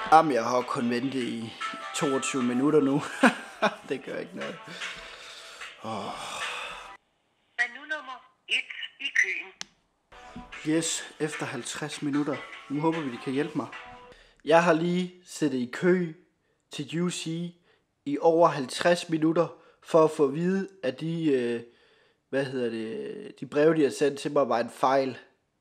Jamen, jeg har kun ventet i 22 minutter nu. Det gør ikke noget. Er nu nummer 1 i køen. Yes, efter 50 minutter. Nu håber vi, de kan hjælpe mig. Jeg har lige siddet i kø til UC i over 50 minutter for at få at vide, at de breve, de har sendt til mig, var en fejl.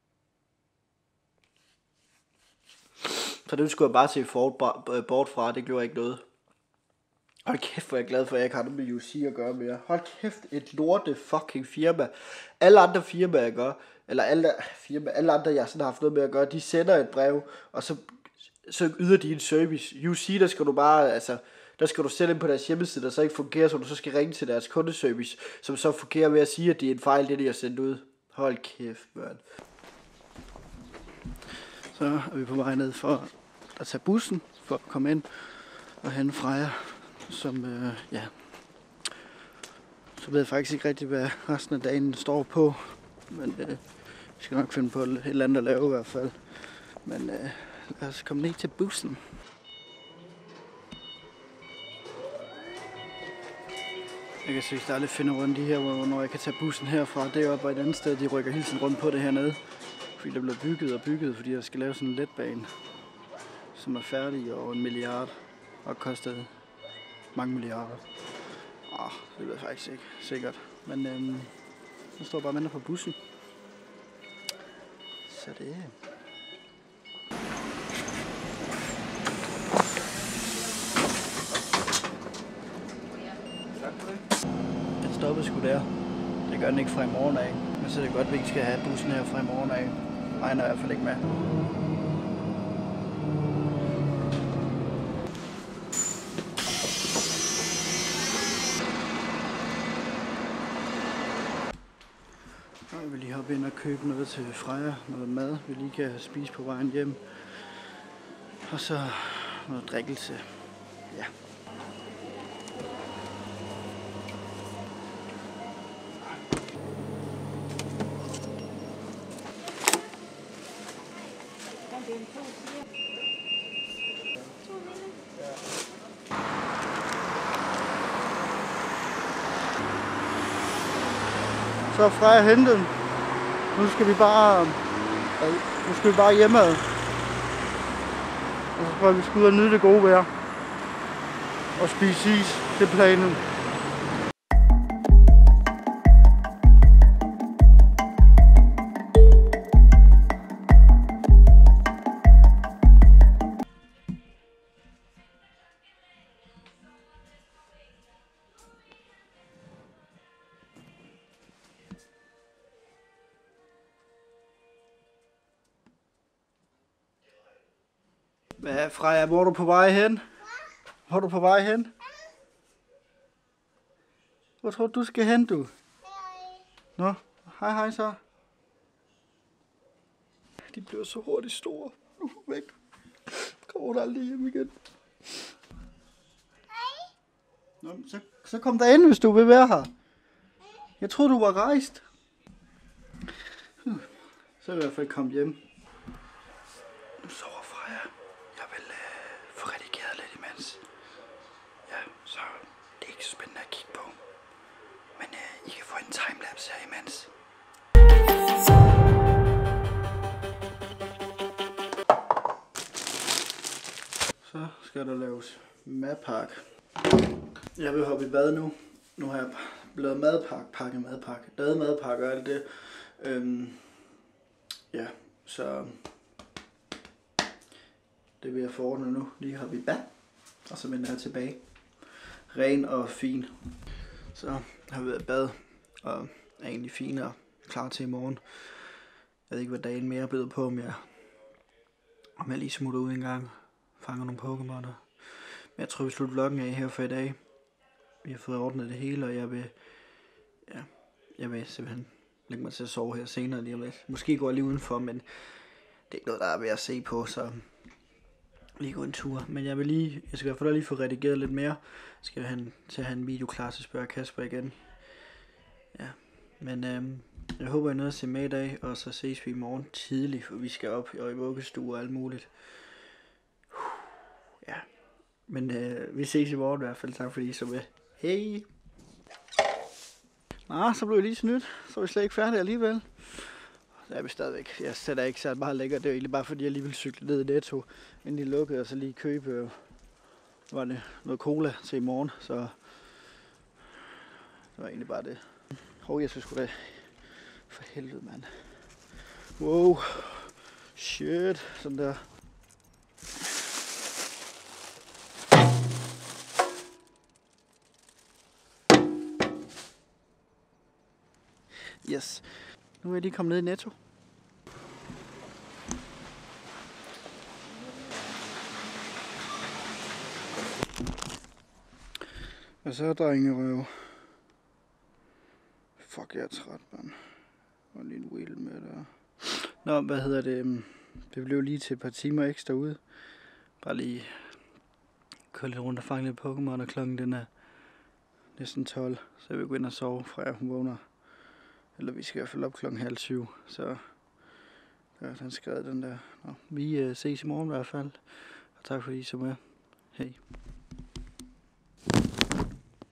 Så det skulle jeg bare se bort fra, det gjorde ikke noget. Hold kæft, hvor jeg er glad for, at jeg ikke har noget med UC at gøre mere. Hold kæft, et lorte fucking firma. Alle andre firmaer, jeg gør, eller alle andre, jeg sådan har haft noget med at gøre, de sender et brev, og så yder de en service. UC, der skal du bare, der skal du sætte ind på deres hjemmeside, der så ikke fungerer, så du så skal ringe til deres kundeservice, som så fungerer ved at sige, at det er en fejl, det de har sendt ud. Hold kæft, mand. Så er vi på vej ned for at tage bussen, for at komme ind og hente Freja, som, så ved jeg faktisk ikke rigtig, hvad resten af dagen står på, men vi skal nok finde på et eller andet at lave i hvert fald. Men lad os komme ned til bussen. Jeg kan synes, der er lidt finde rundt de her, hvornår jeg kan tage bussen herfra. Det er oppe og et andet sted, de rykker hele tiden rundt på det hernede. Fordi der bliver bygget, fordi jeg skal lave sådan en letbane, som er færdig over 1 milliard og koster mange milliarder. Det ved jeg faktisk ikke sikkert. Men jeg står bare og venter på bussen. Så det Den stoppede sgu der. Det gør den ikke fra i morgen af. Men så er det godt, at vi ikke skal have bussen her fra i morgen af. Regner i hvert fald ikke med. Jeg vil lige hoppe ind og købe noget til Freja, noget mad, vi lige kan spise på vejen hjem. Og så noget drikkelse. Ja. Så er Freja hentet. Nu skal vi bare hjemad. Og så får vi skal ud og nyde det gode vejr. Og spise is. Det er planen. Hvad, Freja, hvor er du på vej hen? Hvor er du på vej hen? Hvor tror du skal hen, du? Nå, hej så. De bliver så hurtigt store. Nu er væk. Kommer der aldrig hjem igen. Nå, så kom der ind, hvis du vil være her. Jeg troede, du var rejst. Så er jeg i hvert fald kommet hjem. Nu sover Freja. Jeg vil få redigeret lidt imens. Ja, så det er ikke så spændende at kigge på. Men I kan få en timelapse her imens. Så skal der laves madpakke. Jeg vil hoppe i bad nu. Nu har jeg lavet lavet madpakke og alt det. Ja, så det vil jeg forordne nu. Lige hoppe i bad, og så vender jeg tilbage. Ren og fin. Så har vi været i bad, og er egentlig fin og klar til i morgen. Jeg ved ikke, hvad dagen mere byder på, om jeg lige smutter ud en gang. Fanger nogle Pokémoner. Men jeg tror, vi slutter vloggen af her for i dag. Vi har fået ordnet det hele, og jeg vil simpelthen lægge mig til at sove her senere lige om lidt. Måske går jeg lige udenfor, men det er ikke noget, der er ved at se på, så lige gå en tur. Men jeg skal i hvert fald lige få redigeret lidt mere. Skal jeg til at have en video klar til at spørge Kasper igen. Ja, men jeg håber, I nåede at se med i dag, og så ses vi i morgen tidligt, for vi skal op i vuggestue og alt muligt. Men vi ses i morgen i hvert fald. Tak fordi I så med. Hej. Nå, så blev jeg lige snydt. Så er vi slet ikke færdige alligevel. Så er vi stadigvæk. Jeg sætter ikke så meget lækkert. Det er egentlig bare fordi jeg lige ville cykle ned i Netto, inden de lukkede, og så lige købe var det noget cola til i morgen. Så det var egentlig bare det. Jeg synes sgu da. For helvede, mand. Wow. Shit. Sådan der. Yes. Nu er jeg lige kommet ned i Netto. Og så drengerøv. Fuck, jeg er træt, mand. Og lige en wheel med der. Nå, hvad hedder det? Det blev lige til et par timer ekstra ude. Bare lige køre lidt rundt og fange lidt Pokémon, og klokken den er næsten 12. Så jeg vil gå ind og sove, fra hun vågner. Eller vi skal i hvert fald op klokken 6:30. Så ja, den skrev den der. Nå, vi ses i morgen i hvert fald. Og tak fordi I så med. Hej.